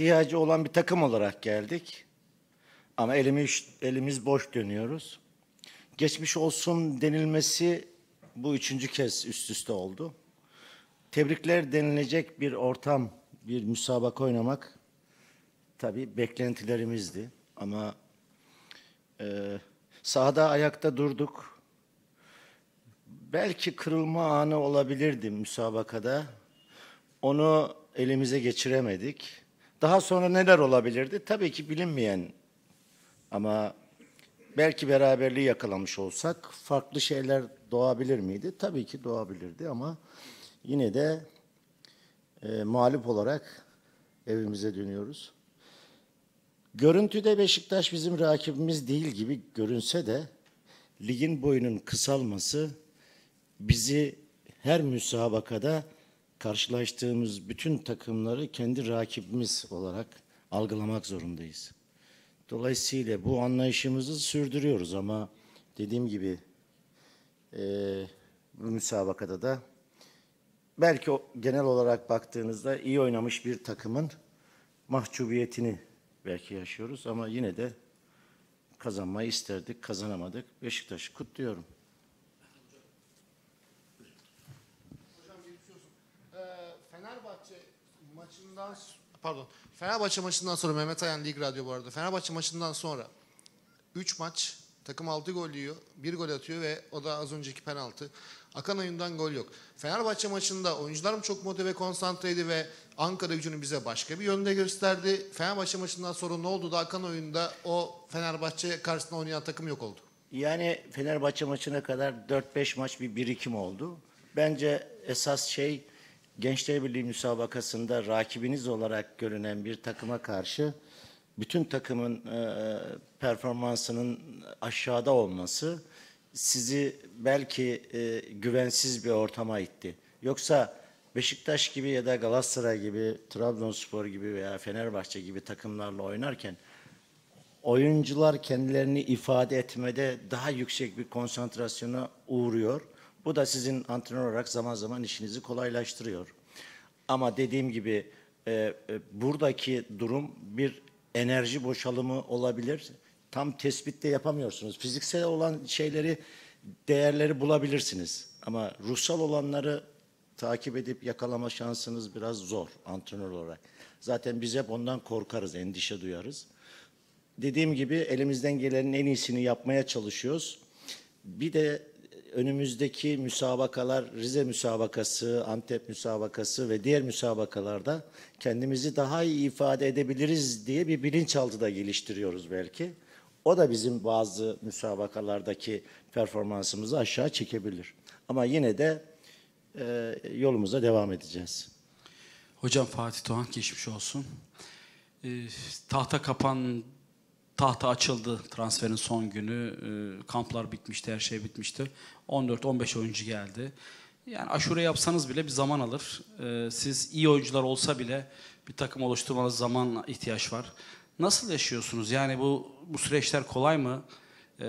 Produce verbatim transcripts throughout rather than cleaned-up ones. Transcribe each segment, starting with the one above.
ihtiyacı olan bir takım olarak geldik. Ama elimiz, elimiz boş dönüyoruz. Geçmiş olsun denilmesi bu üçüncü kez üst üste oldu. Tebrikler denilecek bir ortam, bir müsabaka oynamak tabii beklentilerimizdi. Ama e, sahada ayakta durduk. Belki kırılma anı olabilirdi müsabakada. Onu elimize geçiremedik. Daha sonra neler olabilirdi? Tabii ki bilinmeyen, ama belki beraberliği yakalamış olsak farklı şeyler doğabilir miydi? Tabii ki doğabilirdi ama yine de e, mağlup olarak evimize dönüyoruz. Görüntüde Beşiktaş bizim rakibimiz değil gibi görünse de ligin boyunun kısalması bizi her müsabakada karşılaştığımız bütün takımları kendi rakibimiz olarak algılamak zorundayız. Dolayısıyla bu anlayışımızı sürdürüyoruz ama dediğim gibi e, bu müsabakada da belki o, genel olarak baktığınızda iyi oynamış bir takımın mahcubiyetini belki yaşıyoruz ama yine de kazanmayı isterdik, kazanamadık. Beşiktaş'ı kutluyorum. Hocam geçiyorsun. Ee, Fenerbahçe maçından pardon. Fenerbahçe maçından sonra Mehmet Ayan Lig Radyo bu arada. Fenerbahçe maçından sonra üç maç takım altı gol yiyor. bir gol atıyor ve o da az önceki penaltı. Akan oyundan gol yok. Fenerbahçe maçında oyuncular mı çok motive, konsantreydi ve Ankara Gücü'nü bize başka bir yönde gösterdi. Fenerbahçe maçından sonra ne oldu da akan oyunda o Fenerbahçe karşısında oynayan takım yok oldu? Yani Fenerbahçe maçına kadar dört beş maç bir birikim oldu. Bence esas şey Gençler Birliği müsabakasında rakibiniz olarak görünen bir takıma karşı bütün takımın e, performansının aşağıda olması sizi belki e, güvensiz bir ortama itti. Yoksa Beşiktaş gibi ya da Galatasaray gibi, Trabzonspor gibi veya Fenerbahçe gibi takımlarla oynarken oyuncular kendilerini ifade etmede daha yüksek bir konsantrasyona uğruyor. Bu da sizin antrenör olarak zaman zaman işinizi kolaylaştırıyor. Ama dediğim gibi e, e, buradaki durum bir enerji boşalımı olabilir. Tam tespit de yapamıyorsunuz. Fiziksel olan şeyleri, değerleri bulabilirsiniz. Ama ruhsal olanları takip edip yakalama şansınız biraz zor antrenör olarak. Zaten biz hep ondan korkarız, endişe duyarız. Dediğim gibi elimizden gelenin en iyisini yapmaya çalışıyoruz. Bir de önümüzdeki müsabakalar, Rize müsabakası, Antep müsabakası ve diğer müsabakalarda kendimizi daha iyi ifade edebiliriz diye bir bilinçaltı da geliştiriyoruz belki. O da bizim bazı müsabakalardaki performansımızı aşağı çekebilir. Ama yine de e, yolumuza devam edeceğiz. Hocam Fatih Doğan geçmiş olsun. E, tahta kapan Tahta açıldı transferin son günü. E, kamplar bitmişti, her şey bitmişti. on dört on beş oyuncu geldi. Yani aşure yapsanız bile bir zaman alır. E, siz iyi oyuncular olsa bile bir takım oluşturmanız zaman ihtiyaç var. Nasıl yaşıyorsunuz? Yani bu bu süreçler kolay mı? E,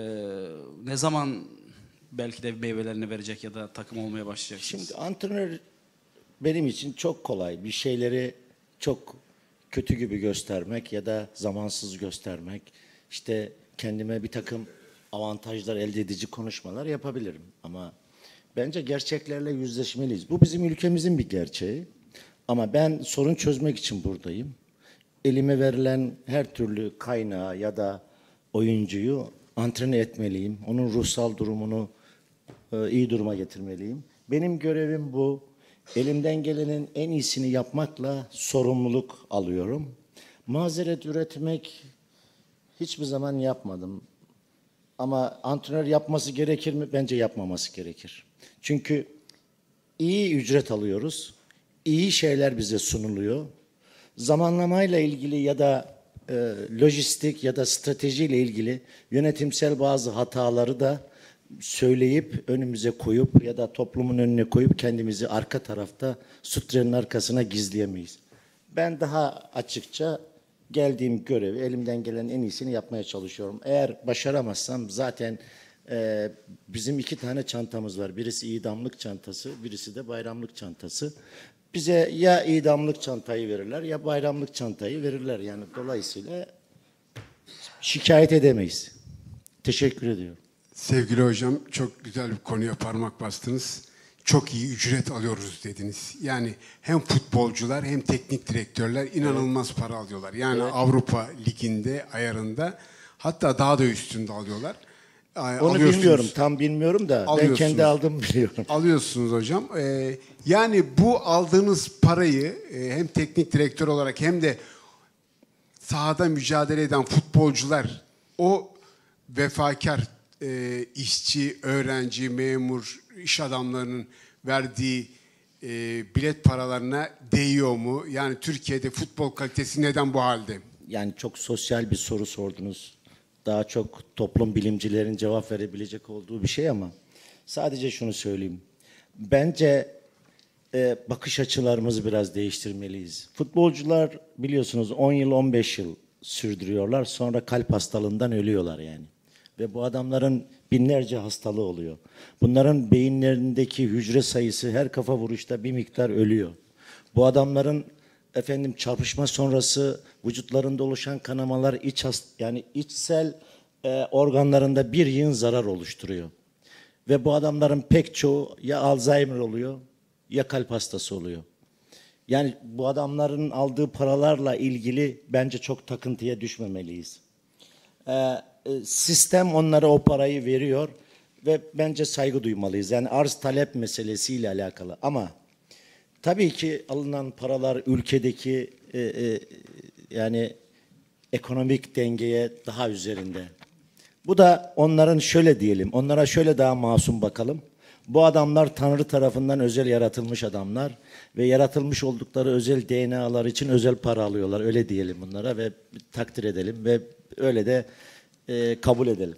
ne zaman belki de meyvelerini verecek ya da takım olmaya başlayacaksınız? Şimdi antrenör benim için çok kolay. Bir şeyleri çok kötü gibi göstermek ya da zamansız göstermek, işte kendime bir takım avantajlar elde edici konuşmalar yapabilirim. Ama bence gerçeklerle yüzleşmeliyiz. Bu bizim ülkemizin bir gerçeği. Ama ben sorun çözmek için buradayım. Elime verilen her türlü kaynağı ya da oyuncuyu antrene etmeliyim. Onun ruhsal durumunu e, iyi duruma getirmeliyim. Benim görevim bu. Elimden gelenin en iyisini yapmakla sorumluluk alıyorum. Mazeret üretmek hiçbir zaman yapmadım. Ama antrenör yapması gerekir mi? Bence yapmaması gerekir. Çünkü iyi ücret alıyoruz. İyi şeyler bize sunuluyor. Zamanlamayla ilgili ya da e, lojistik ya da stratejiyle ilgili yönetimsel bazı hataları da söyleyip önümüze koyup ya da toplumun önüne koyup kendimizi arka tarafta sutrenin arkasına gizleyemeyiz. Ben daha açıkça geldiğim görevi elimden gelen en iyisini yapmaya çalışıyorum. Eğer başaramazsam zaten Ee, bizim iki tane çantamız var. Birisi idamlık çantası, birisi de bayramlık çantası. Bize ya idamlık çantayı verirler ya bayramlık çantayı verirler. Yani dolayısıyla şikayet edemeyiz. Teşekkür ediyorum. Sevgili hocam, çok güzel bir konuya parmak bastınız. Çok iyi ücret alıyoruz dediniz. Yani hem futbolcular hem teknik direktörler inanılmaz evet. para alıyorlar. Yani evet. Avrupa Ligi'nde, ayarında, hatta daha da üstünde alıyorlar. Onu bilmiyorum, tam bilmiyorum da ben kendi aldığımı biliyorum. Alıyorsunuz hocam. Ee, yani bu aldığınız parayı e, hem teknik direktör olarak hem de sahada mücadele eden futbolcular, o vefakar e, işçi, öğrenci, memur, iş adamlarının verdiği e, bilet paralarına değiyor mu? Yani Türkiye'de futbol kalitesi neden bu halde? Yani çok sosyal bir soru sordunuz. Daha çok toplum bilimcilerin cevap verebilecek olduğu bir şey ama sadece şunu söyleyeyim. Bence e, bakış açılarımızı biraz değiştirmeliyiz. Futbolcular biliyorsunuz on yıl on beş yıl sürdürüyorlar, sonra kalp hastalığından ölüyorlar yani. Ve bu adamların binlerce hastalığı oluyor. Bunların beyinlerindeki hücre sayısı her kafa vuruşta bir miktar ölüyor. Bu adamların efendim çarpışma sonrası vücutlarında oluşan kanamalar iç hast yani içsel e, organlarında bir yığın zarar oluşturuyor. Ve bu adamların pek çoğu ya Alzheimer oluyor ya kalp hastası oluyor. Yani bu adamların aldığı paralarla ilgili bence çok takıntıya düşmemeliyiz. Ee, sistem onlara o parayı veriyor ve bence saygı duymalıyız. Yani arz talep meselesiyle alakalı ama tabii ki alınan paralar ülkedeki e, e, yani ekonomik dengeye daha üzerinde. Bu da onların şöyle diyelim, onlara şöyle daha masum bakalım. Bu adamlar Tanrı tarafından özel yaratılmış adamlar ve yaratılmış oldukları özel D N A'lar için özel para alıyorlar. Öyle diyelim bunlara ve takdir edelim ve öyle de e, kabul edelim.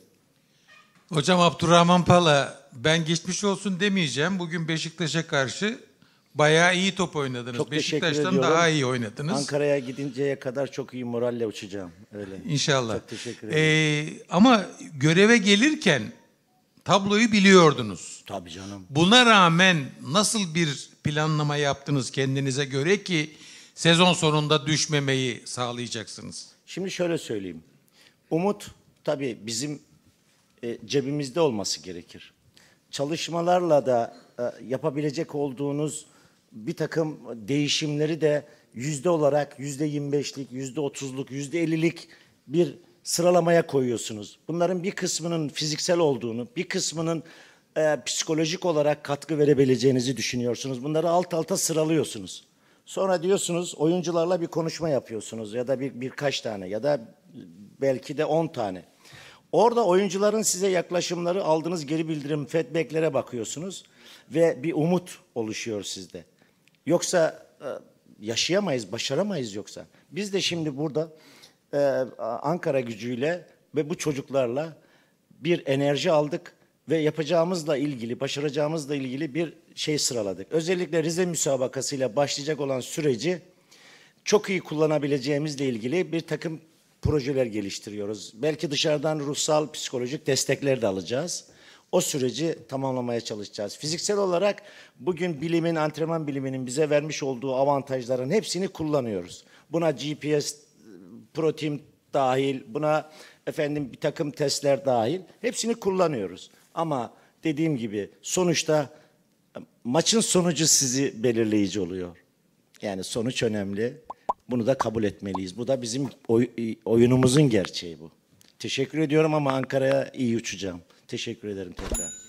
Hocam Abdurrahman Pala, ben geçmiş olsun demeyeceğim. Bugün Beşiktaş'a karşı bayağı iyi top oynadınız. Çok teşekkür Beşiktaş'tan ediyorum. daha iyi oynadınız. Ankara'ya gidinceye kadar çok iyi moralle uçacağım. Öyle. İnşallah. Çok teşekkür ederim. Ee, ama göreve gelirken tabloyu biliyordunuz. Tabii canım. Buna rağmen nasıl bir planlama yaptınız kendinize göre ki sezon sonunda düşmemeyi sağlayacaksınız? Şimdi şöyle söyleyeyim. Umut tabii bizim e, cebimizde olması gerekir. Çalışmalarla da e, yapabilecek olduğunuz bir takım değişimleri de yüzde olarak yüzde yirmi beşlik, yüzde otuzluk, yüzde ellilik bir sıralamaya koyuyorsunuz. Bunların bir kısmının fiziksel olduğunu, bir kısmının e, psikolojik olarak katkı verebileceğinizi düşünüyorsunuz. Bunları alt alta sıralıyorsunuz. Sonra diyorsunuz oyuncularla bir konuşma yapıyorsunuz ya da bir birkaç tane ya da belki de on tane. Orada oyuncuların size yaklaşımları, aldığınız geri bildirim, feedbacklere bakıyorsunuz ve bir umut oluşuyor sizde. Yoksa e, yaşayamayız, başaramayız yoksa. Biz de şimdi burada e, Ankara gücüyle ve bu çocuklarla bir enerji aldık ve yapacağımızla ilgili, başaracağımızla ilgili bir şey sıraladık. Özellikle Rize müsabakasıyla başlayacak olan süreci çok iyi kullanabileceğimizle ilgili bir takım projeler geliştiriyoruz. Belki dışarıdan ruhsal, psikolojik destekler de alacağız. O süreci tamamlamaya çalışacağız. Fiziksel olarak bugün bilimin, antrenman biliminin bize vermiş olduğu avantajların hepsini kullanıyoruz. Buna G P S, protein dahil, buna efendim bir takım testler dahil, hepsini kullanıyoruz. Ama dediğim gibi sonuçta maçın sonucu sizi belirleyici oluyor. Yani sonuç önemli. Bunu da kabul etmeliyiz. Bu da bizim oy, oyunumuzun gerçeği bu. Teşekkür ediyorum ama Ankara'ya iyi uçacağım. Teşekkür ederim tekrar.